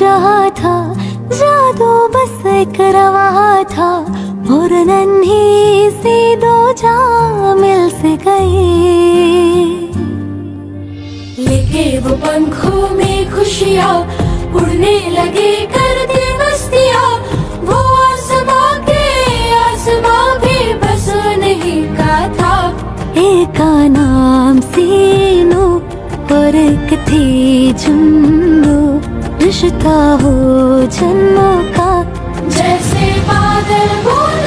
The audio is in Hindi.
जहाँ था जादू बस एक रवा था, और नन्ही सी दो जहाँ मिल से गई। लेके वो पंखों में खुशियाँ उड़ने लगे करते मस्तियाँ, वो आसमां भी बस नहीं का था। एक का नाम सीनू और एक थी जुन्नू, रिश्ता हो जन्मों का जैसे बादल बोल